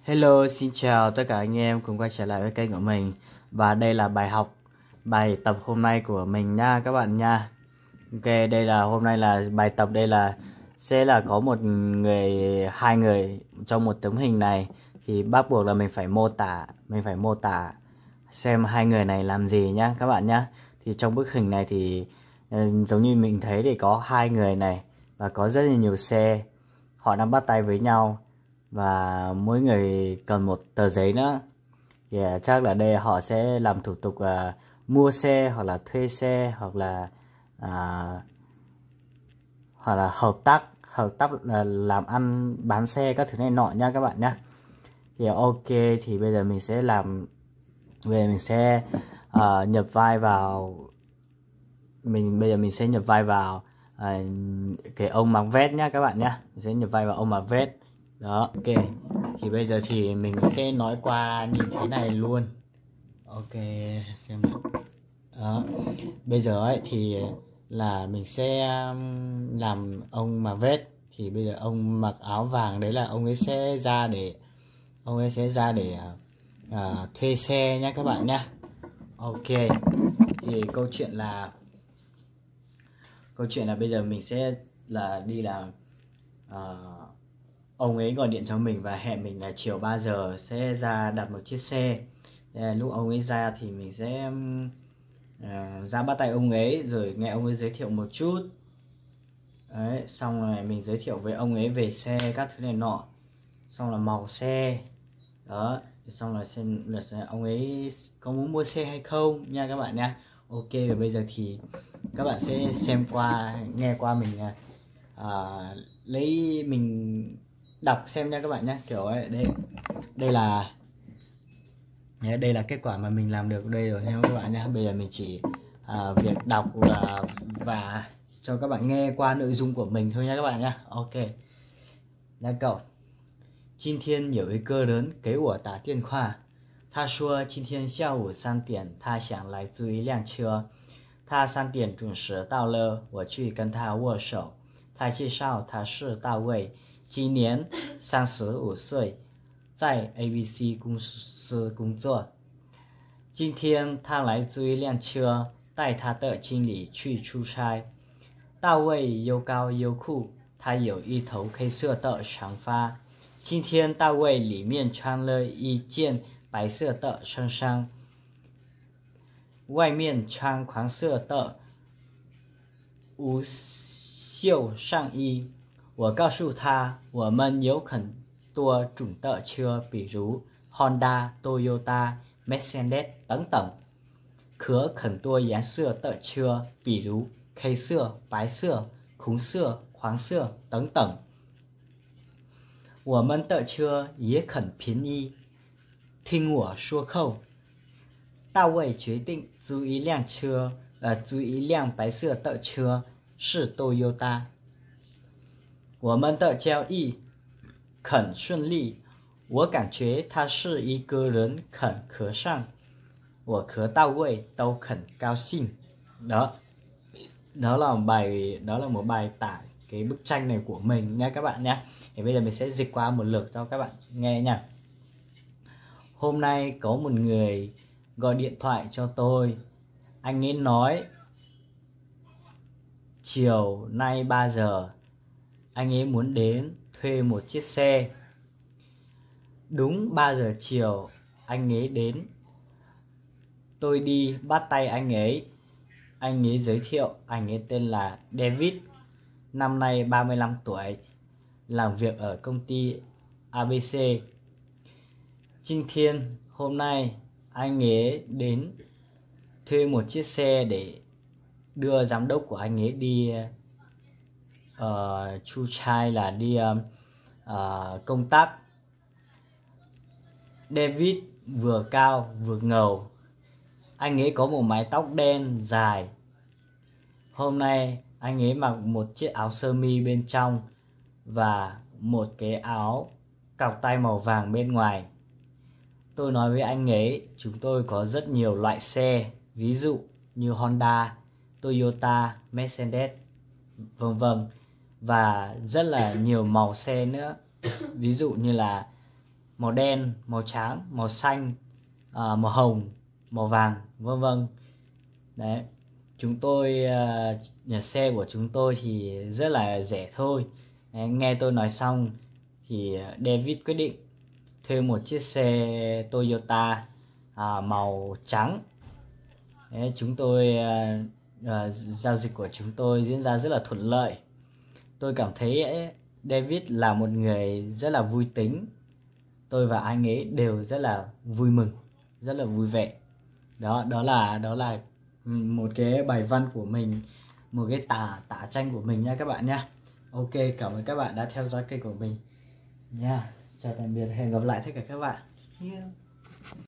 Hello, xin chào tất cả anh em cùng quay trở lại với kênh của mình. Và đây là bài tập hôm nay của mình nha các bạn nha. Ok, đây là hôm nay là bài tập, đây là sẽ là có hai người trong một tấm hình này, thì bắt buộc là mình phải mô tả xem hai người này làm gì nhá các bạn nhá. Thì trong bức hình này thì giống như mình thấy thì có hai người này và có rất là nhiều xe, họ đang bắt tay với nhau và mỗi người cần một tờ giấy nữa. Thì chắc là đây họ sẽ làm thủ tục mua xe hoặc là thuê xe à, hoặc là hợp tác làm ăn bán xe các thứ này nọ nha các bạn nhé. Thì ok, thì bây giờ mình sẽ nhập vai vào cái ông mặc vest nhá các bạn nhé. Mình sẽ nhập vai vào ông mặc vest đó. Ok, thì bây giờ thì mình sẽ nói qua như thế này luôn. Ok, xem đó. Bây giờ ấy thì là mình sẽ làm ông mặc vest. Thì bây giờ ông mặc áo vàng đấy là ông ấy sẽ ra để thuê xe nhá các bạn nhá. Ok, thì câu chuyện là bây giờ mình sẽ đi làm. Ông ấy gọi điện cho mình và hẹn mình là chiều 3 giờ sẽ ra đặt một chiếc xe. Lúc ông ấy ra thì mình sẽ ra bắt tay ông ấy rồi nghe ông ấy giới thiệu một chút. Đấy, xong rồi mình giới thiệu với ông ấy về xe các thứ này nọ, xong là màu xe đó, xong là xem là ông ấy có muốn mua xe hay không nha các bạn nha. Ok, và bây giờ thì các bạn sẽ nghe qua mình lấy mình đọc xem nha các bạn nhé. Kiểu ấy, đây là kết quả mà mình làm được đây rồi nha các bạn nhé. Bây giờ mình chỉ việc đọc và cho các bạn nghe qua nội dung của mình thôi nha các bạn nhé. Ok, nha cậu. 今天有一个人给我打电话，他说今天下午3点他想来租一辆车。他3点准时到了，我去跟他握手。他介绍他是大卫，今年35岁，在 ABC 公司工作。今天他来租一辆车，带他的经理去出差。大卫又高又酷，他有一头黑色的长发。今天大卫里面穿了一件白色的衬衫，外面穿黄色的无袖上衣。我告诉他，我们有很多种的车，比如 Honda、Toyota、Mercedes 等等，可很多颜色的车，比如黑色、白色、红色、黄色等等。我们的车也很便宜，听我说后，大卫决定租一辆白色的车，是 Toyota。我们的交易很顺利，我感觉他是一个人很和善，我和大卫都很高兴。Đó, đó là một bài tả cái bức tranh này của mình nha các bạn nhé. Thì bây giờ mình sẽ dịch qua một lượt cho các bạn nghe nha. Hôm nay có một người gọi điện thoại cho tôi. Anh ấy nói chiều nay 3 giờ anh ấy muốn đến thuê một chiếc xe. Đúng 3 giờ chiều anh ấy đến. Tôi đi bắt tay anh ấy. Anh ấy giới thiệu anh ấy tên là David, năm nay 35 tuổi, làm việc ở công ty ABC. Trinh Thiên, hôm nay anh ấy đến thuê một chiếc xe để đưa giám đốc của anh ấy đi chu trai, là đi công tác. David vừa cao vừa ngầu, anh ấy có một mái tóc đen dài. Hôm nay anh ấy mặc một chiếc áo sơ mi bên trong và một cái áo cọc tay màu vàng bên ngoài. Tôi nói với anh ấy chúng tôi có rất nhiều loại xe, ví dụ như Honda, Toyota, Mercedes, vân vân, và rất là nhiều màu xe nữa. Ví dụ như là màu đen, màu trắng, màu xanh, màu hồng, màu vàng, vân vân. Đấy, chúng tôi nhà xe của chúng tôi thì rất là rẻ thôi. Đấy, nghe tôi nói xong thì David quyết định thuê một chiếc xe Toyota màu trắng. Đấy, chúng tôi giao dịch của chúng tôi diễn ra rất là thuận lợi. Tôi cảm thấy David là một người rất là vui tính. Tôi và anh ấy đều rất là vui mừng, rất là vui vẻ. Đó là một cái bài văn của mình, một cái tả tranh của mình nha các bạn nha. Ok, cảm ơn các bạn đã theo dõi kênh của mình nha. Chào tạm biệt, hẹn gặp lại tất cả các bạn.